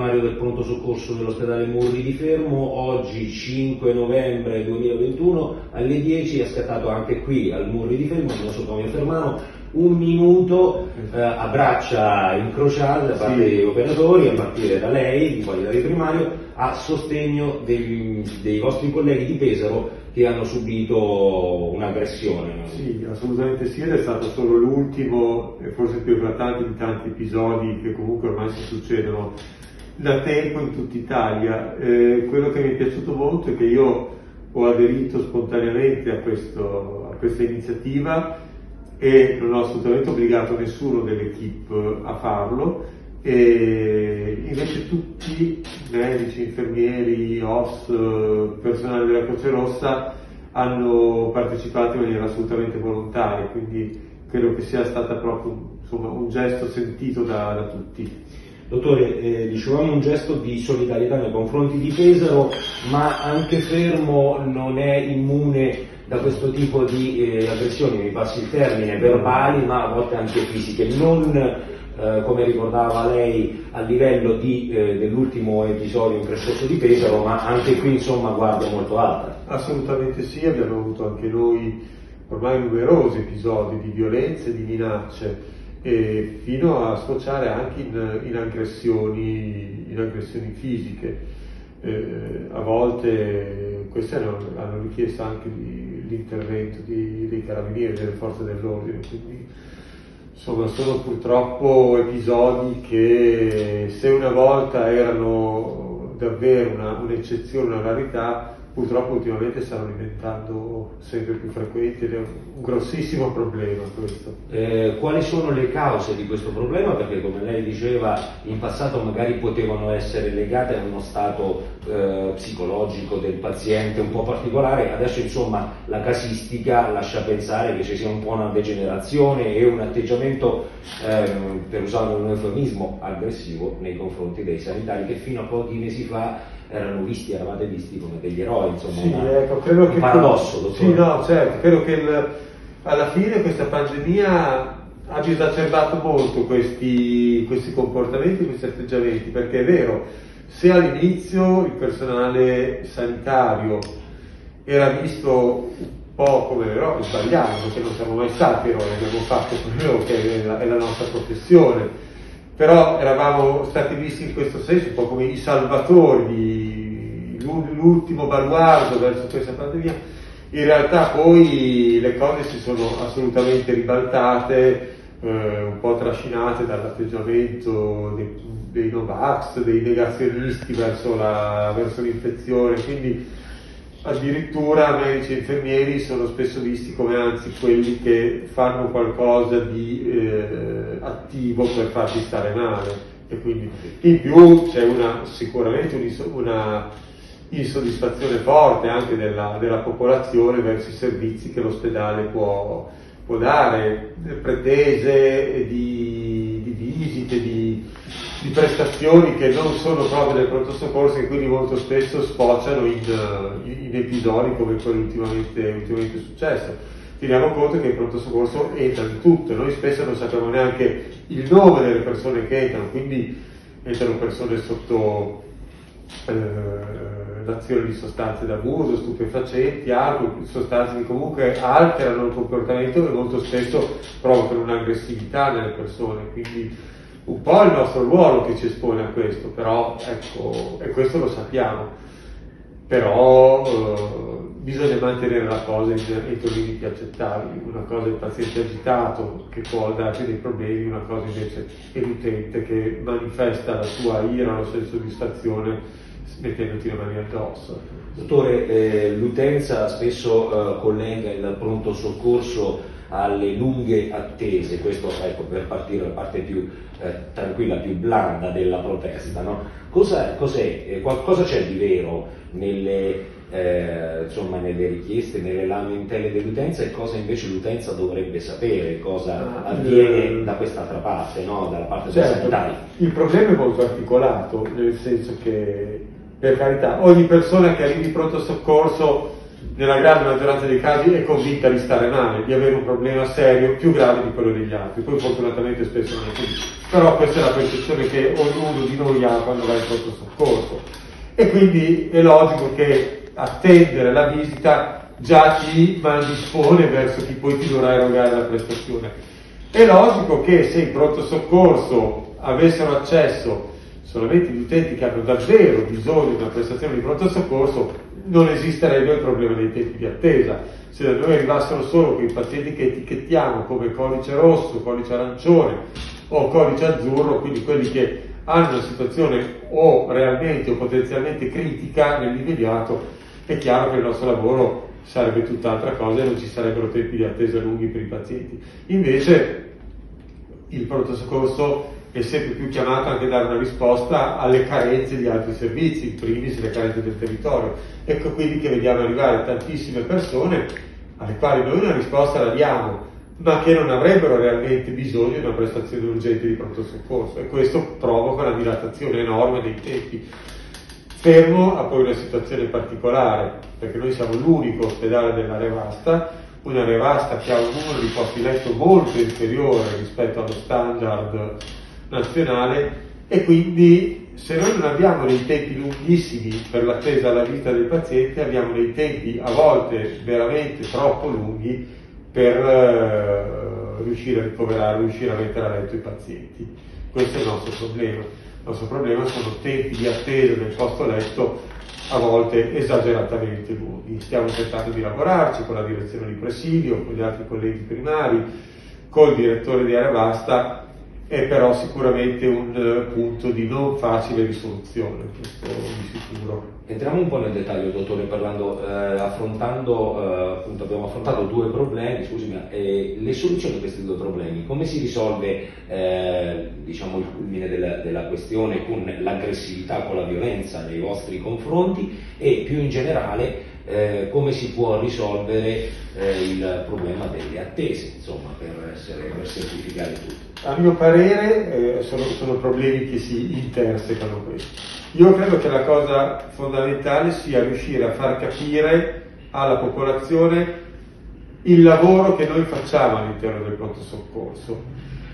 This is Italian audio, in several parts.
primario del pronto soccorso dell'ospedale Murri di Fermo. Oggi 5 novembre 2021 alle 10 è scattato anche qui al Murri di Fermo, il nosocomio fermano, un minuto a braccia incrociate da parte degli operatori, a partire da lei di qualità di primario, a sostegno dei vostri colleghi di Pesaro che hanno subito un'aggressione. Sì, assolutamente sì, ed è stato solo l'ultimo e forse più eclatante di tanti episodi che comunque ormai si succedono da tempo in tutta Italia. Quello che mi è piaciuto molto è che io ho aderito spontaneamente a questa iniziativa e non ho assolutamente obbligato nessuno dell'equipe a farlo, e invece tutti, medici, infermieri, OS, personale della Croce Rossa, hanno partecipato in maniera assolutamente volontaria, quindi credo che sia stata proprio un gesto sentito da tutti. Dottore, dicevamo un gesto di solidarietà nei confronti di Pesaro, ma anche Fermo non è immune da questo tipo di aggressioni, mi passi il termine, verbali, ma a volte anche fisiche, non come ricordava lei a livello dell'ultimo episodio in Crescosso di Pesaro, ma anche qui insomma guardia molto alta. Assolutamente sì, abbiamo avuto anche noi ormai numerosi episodi di violenze e di minacce, e fino a sfociare anche in aggressioni fisiche. A volte queste hanno richiesto anche l'intervento dei carabinieri, delle forze dell'ordine, quindi insomma sono purtroppo episodi che, se una volta erano davvero un'eccezione, una rarità, purtroppo ultimamente stanno diventando sempre più frequenti ed è un grossissimo problema questo. Quali sono le cause di questo problema? Perché come lei diceva in passato magari potevano essere legate a uno stato psicologico del paziente un po' particolare, adesso insomma la casistica lascia pensare che ci sia un po' una degenerazione e un atteggiamento, per usare un eufemismo, aggressivo nei confronti dei sanitari che fino a pochi mesi fa eravate visti come degli eroi, insomma. Sì, ecco, credo un paradosso, dottore. Sì, no, certo, credo che alla fine questa pandemia abbia esacerbato molto questi comportamenti, questi atteggiamenti, perché è vero, se all'inizio il personale sanitario era visto un po' come eroi, sbagliando, perché non siamo mai stati eroi, abbiamo fatto quello che è la nostra professione, però eravamo stati visti in questo senso un po' come i salvatori, l'ultimo baluardo verso questa pandemia. In realtà poi le cose si sono assolutamente ribaltate, un po' trascinate dall'atteggiamento dei Novax, dei negazionisti verso l'infezione, quindi addirittura medici e infermieri sono spesso visti come anzi quelli che fanno qualcosa di attivo per farti stare male, e quindi in più c'è sicuramente una insoddisfazione forte anche della popolazione verso i servizi che l'ospedale può dare, pretese di visite, di prestazioni che non sono proprio del pronto soccorso, e quindi molto spesso sfociano in episodi come quello ultimamente successo. Teniamo conto che il pronto soccorso entra in tutto, noi spesso non sappiamo neanche il nome delle persone che entrano, quindi entrano persone sotto l'azione di sostanze d'abuso, stupefacenti, alcol, sostanze che comunque alterano il comportamento e molto spesso provocano un'aggressività nelle persone, quindi un po' il nostro ruolo che ci espone a questo, però ecco, e questo lo sappiamo, però bisogna mantenere la cosa entro limiti accettabili. Una cosa è il paziente agitato che può darci dei problemi, una cosa invece è l'utente che manifesta la sua ira, la sua insoddisfazione mettendoti le mani addosso. Dottore, l'utenza spesso collega il pronto soccorso alle lunghe attese, questo ecco, per partire dalla parte più tranquilla, più blanda della protesta, no? Cosa c'è di vero nelle richieste, nelle lamentele dell'utenza, e cosa invece l'utenza dovrebbe sapere, cosa avviene da quest'altra parte, no? Dalla parte dei sanitari? Il problema è molto articolato, nel senso che, per carità, ogni persona che arrivi in pronto soccorso nella grande maggioranza dei casi è convinta di stare male, di avere un problema serio più grave di quello degli altri. Poi fortunatamente spesso non è così, però questa è la percezione che ognuno di noi ha quando va in pronto soccorso, e quindi è logico che attendere la visita già ti maldispone verso chi poi ti dovrà erogare la prestazione. È logico che se in pronto soccorso avessero accesso solamente gli utenti che hanno davvero bisogno di una prestazione di pronto soccorso, non esisterebbe il problema dei tempi di attesa. Se da noi arrivassero solo quei pazienti che etichettiamo come codice rosso, codice arancione o codice azzurro, quindi quelli che hanno una situazione o realmente o potenzialmente critica nell'immediato, è chiaro che il nostro lavoro sarebbe tutt'altra cosa e non ci sarebbero tempi di attesa lunghi per i pazienti. Invece il pronto soccorso è sempre più chiamato anche a dare una risposta alle carenze di altri servizi, in primis le carenze del territorio. Ecco quindi che vediamo arrivare tantissime persone alle quali noi una risposta la diamo, ma che non avrebbero realmente bisogno di una prestazione urgente di pronto soccorso, e questo provoca una dilatazione enorme dei tempi. Fermo a poi una situazione particolare, perché noi siamo l'unico ospedale dell'area vasta, un'area vasta che ha un numero di posti letto molto inferiore rispetto allo standard nazionale, e quindi se noi non abbiamo dei tempi lunghissimi per l'attesa alla visita del paziente, abbiamo dei tempi a volte veramente troppo lunghi per riuscire a ricoverare, riuscire a mettere a letto i pazienti. Questo è il nostro problema. Il nostro problema sono tempi di attesa del posto letto a volte esageratamente lunghi. Stiamo tentando di lavorarci con la direzione di presidio, con gli altri colleghi primari, col direttore di area vasta, è però sicuramente un punto di non facile risoluzione, questo di sicuro. Entriamo un po' nel dettaglio, dottore, appunto abbiamo affrontato due problemi, le soluzioni a questi due problemi, come si risolve diciamo il culmine della questione con l'aggressività, con la violenza nei vostri confronti, e più in generale come si può risolvere il problema delle attese, insomma, per semplificare tutto. A mio parere sono problemi che si intersecano questo. Io credo che la cosa fondamentale sia riuscire a far capire alla popolazione il lavoro che noi facciamo all'interno del pronto soccorso.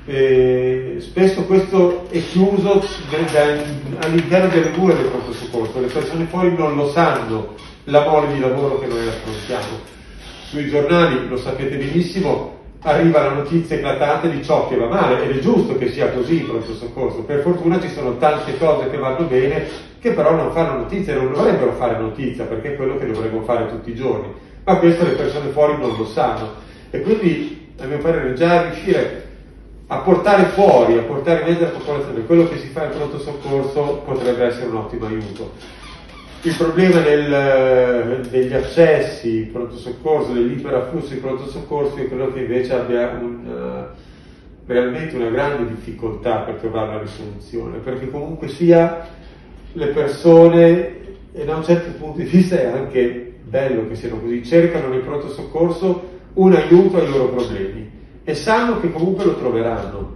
Spesso questo è chiuso all'interno delle mura del pronto soccorso, le persone fuori non lo sanno, la mole di lavoro che noi affrontiamo. Sui giornali, lo sapete benissimo, arriva la notizia eclatante di ciò che va male, ed è giusto che sia così in pronto soccorso. Per fortuna ci sono tante cose che vanno bene, che però non fanno notizia, non dovrebbero fare notizia, perché è quello che dovremmo fare tutti i giorni. Ma questo le persone fuori non lo sanno. E quindi, a mio parere, già riuscire a portare fuori, a portare in mezzo alla popolazione quello che si fa in pronto soccorso potrebbe essere un ottimo aiuto. Il problema degli accessi in pronto soccorso, dell'iperafflusso in pronto soccorso, io credo che invece abbia realmente una grande difficoltà per trovare una risoluzione, perché comunque sia le persone, e da un certo punto di vista è anche bello che siano così, cercano nel pronto soccorso un aiuto ai loro problemi e sanno che comunque lo troveranno.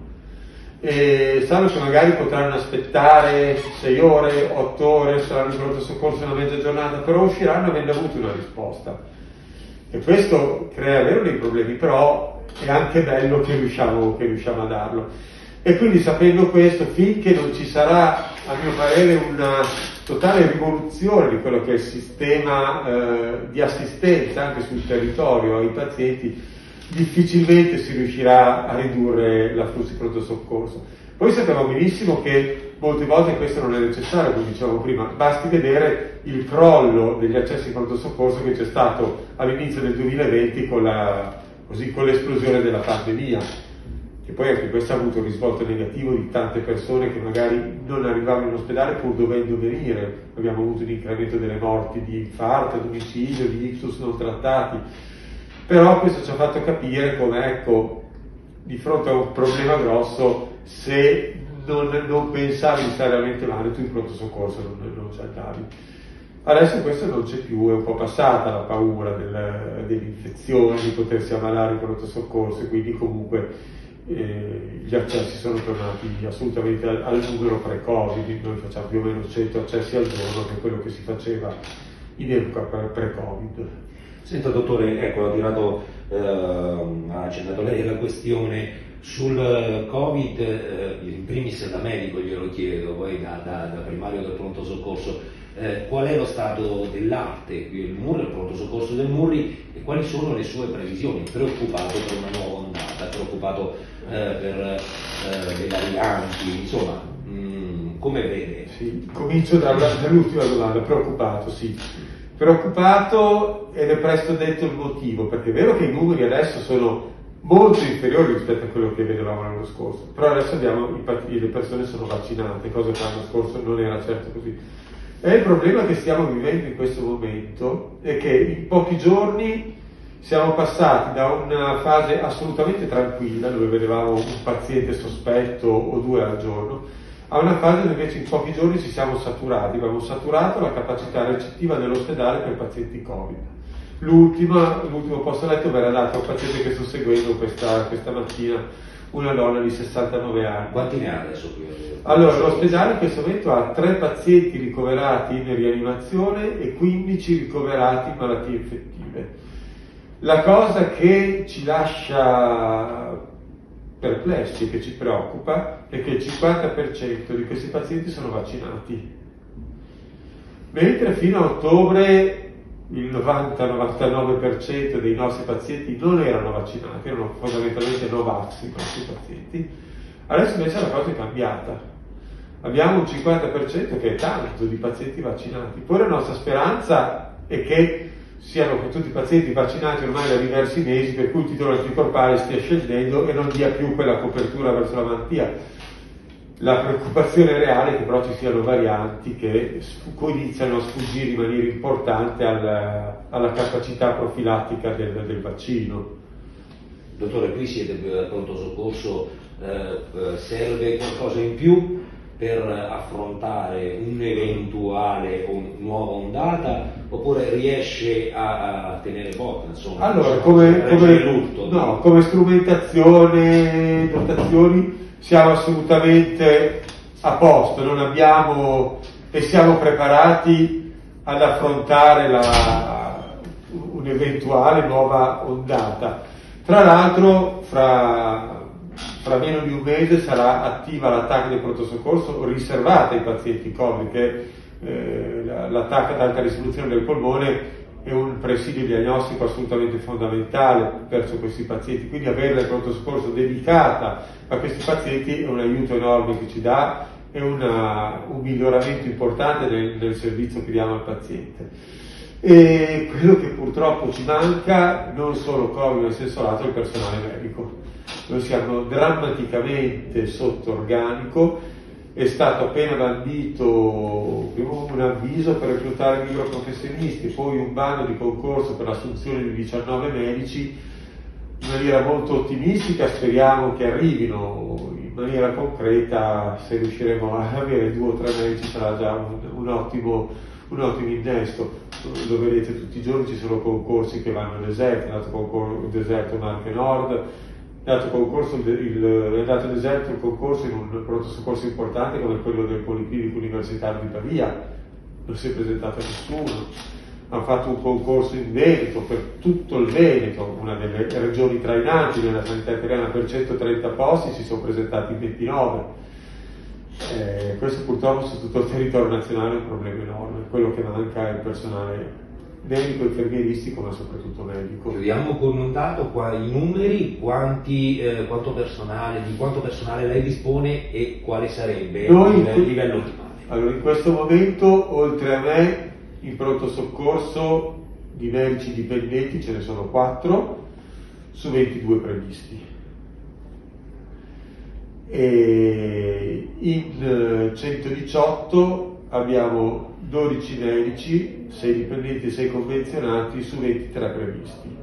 E sanno che magari potranno aspettare 6 ore, 8 ore, saranno in pronto soccorso una mezza giornata, però usciranno avendo avuto una risposta. E questo crea vero dei problemi, però è anche bello che riusciamo a darlo. E quindi, sapendo questo, finché non ci sarà, a mio parere, una totale rivoluzione di quello che è il sistema di assistenza anche sul territorio ai pazienti, difficilmente si riuscirà a ridurre l'afflusso di pronto soccorso. Poi sappiamo benissimo che molte volte questo non è necessario, come dicevamo prima, basti vedere il crollo degli accessi in pronto soccorso che c'è stato all'inizio del 2020 con l'esplosione della pandemia, che poi anche questo ha avuto un risvolto negativo di tante persone che magari non arrivavano in ospedale pur dovendo venire. Abbiamo avuto un incremento delle morti di infarto, di omicidio, di ictus non trattati. Però questo ci ha fatto capire come, ecco, di fronte a un problema grosso, se non pensavi di stare realmente male, tu in pronto soccorso non ci andavi. Adesso questo non c'è più, è un po' passata la paura delle infezioni, di potersi ammalare in pronto soccorso, e quindi comunque gli accessi sono tornati assolutamente al numero pre-Covid. Noi facciamo più o meno 100 accessi al giorno, che è quello che si faceva in epoca pre-Covid. Senta dottore, ecco, ha accennato lei la questione sul Covid, in primis da medico glielo chiedo, poi da primario del pronto soccorso, qual è lo stato dell'arte, il MURRI, il pronto soccorso del MURRI, e quali sono le sue previsioni? Preoccupato per una nuova ondata, preoccupato per le varianti, insomma, come vede? Sì, comincio dall'ultima domanda, preoccupato, sì. Preoccupato, ed è presto detto il motivo, perché è vero che i numeri adesso sono molto inferiori rispetto a quello che vedevamo l'anno scorso, però adesso le persone sono vaccinate, cosa che l'anno scorso non era certo così. E il problema che stiamo vivendo in questo momento è che in pochi giorni siamo passati da una fase assolutamente tranquilla, dove vedevamo un paziente sospetto o 2 al giorno, a una fase dove invece in pochi giorni ci siamo saturati, abbiamo saturato la capacità recettiva dell'ospedale per pazienti Covid. L'ultimo posto letto verrà dato a un paziente che sto seguendo questa mattina, una donna di 69 anni. Quanti ne ha adesso qui? Allora, l'ospedale in questo momento ha 3 pazienti ricoverati in rianimazione e 15 ricoverati in malattie infettive. La cosa che ci lascia perplessi e che ci preoccupa è che il 50% di questi pazienti sono vaccinati, mentre fino a ottobre il 90-99% dei nostri pazienti non erano vaccinati, erano fondamentalmente Novax i nostri pazienti. Adesso invece la cosa è cambiata, abbiamo un 50% che è tanto di pazienti vaccinati, poi la nostra speranza è che siano tutti i pazienti vaccinati ormai da diversi mesi, per cui il titolo anticorpale stia scendendo e non dia più quella copertura verso la malattia. La preoccupazione reale è che però ci siano varianti che iniziano a sfuggire in maniera importante alla capacità profilattica del vaccino. Dottore, qui siete al pronto soccorso, serve qualcosa in più per affrontare un'eventuale nuova ondata, oppure riesce a tenere botta, insomma? Allora, come strumentazione, dotazioni, siamo assolutamente a posto, non abbiamo e siamo preparati ad affrontare un'eventuale nuova ondata. Tra l'altro, fra meno di un mese sarà attiva l'attacco del pronto soccorso riservata ai pazienti Covid, che l'attacco ad alta risoluzione del polmone è un presidio diagnostico assolutamente fondamentale verso questi pazienti, quindi avere il pronto soccorso dedicata a questi pazienti è un aiuto enorme che ci dà, è un miglioramento importante nel servizio che diamo al paziente. E quello che purtroppo ci manca, non solo Covid ma in senso lato, è il personale medico. Noi siamo drammaticamente sotto organico, è stato appena bandito prima un avviso per reclutare liberi professionisti, poi un bando di concorso per l'assunzione di 19 medici, in maniera molto ottimistica speriamo che arrivino in maniera concreta. Se riusciremo a avere 2 o 3 medici sarà già un ottimo innesto. Lo vedete tutti i giorni, ci sono concorsi che vanno deserti, è andato deserto Marche Nord, è andato deserto il concorso in un pronto soccorso importante come quello del Policlinico Universitario di Pavia, non si è presentato nessuno. Hanno fatto un concorso in Veneto per tutto il Veneto, una delle regioni trainanti nella sanità italiana, per 130 posti, si sono presentati 29. Questo purtroppo su tutto il territorio nazionale è un problema enorme. Quello che manca è il personale medico, infermieristico, ma soprattutto medico. Chiudiamo con un dato, qua i numeri, di quanto personale lei dispone e quale sarebbe il livello ottimale? Allora, in questo momento, oltre a me, in pronto soccorso di medici dipendenti ce ne sono 4 su 22 previsti. E in 118 abbiamo 12 medici, 6 dipendenti e 6 convenzionati su 23 previsti.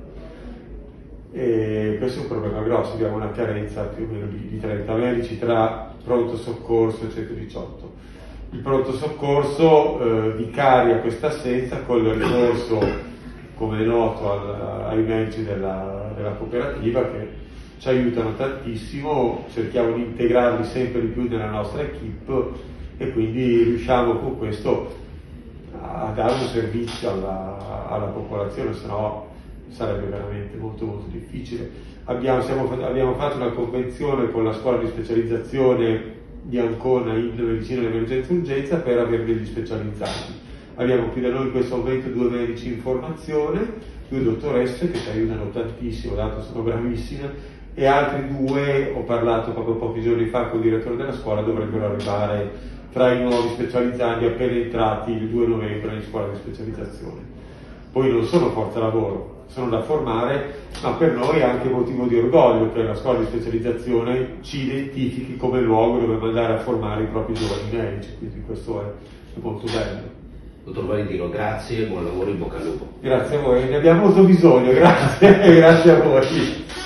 E questo è un problema grosso, abbiamo una carenza più o meno di 30 medici tra pronto soccorso e 118. Il pronto soccorso vicaria questa assenza con il ricorso, come è noto, ai medici della cooperativa che ci aiutano tantissimo, cerchiamo di integrarli sempre di più nella nostra equipe e quindi riusciamo con questo a dare un servizio alla popolazione, se no sarebbe veramente molto molto difficile. Abbiamo fatto una convenzione con la scuola di specializzazione di Ancona in medicina d'emergenza e urgenza per avere degli specializzati. Abbiamo qui da noi in questo momento 2 medici in formazione, 2 dottoresse che ci aiutano tantissimo, dato sono bravissime, e altri 2, ho parlato proprio pochi giorni fa con il direttore della scuola, dovrebbero arrivare tra i nuovi specializzanti appena entrati il 2 novembre in scuola di specializzazione. Poi non sono forza lavoro, sono da formare, ma per noi è anche motivo di orgoglio che la scuola di specializzazione ci identifichi come luogo dove mandare a formare i propri giovani medici, quindi questo è molto bello. Dottor Valentino, grazie, buon lavoro, in bocca al lupo. Grazie a voi, ne abbiamo molto bisogno, grazie, grazie a voi.